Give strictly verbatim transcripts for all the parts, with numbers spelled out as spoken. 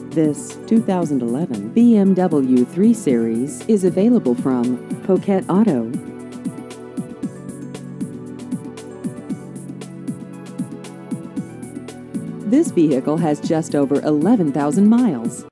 This two thousand eleven B M W three Series is available from Poquet Auto. This vehicle has just over eleven thousand miles.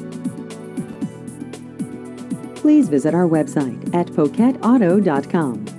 Please visit our website at poquet auto dot com.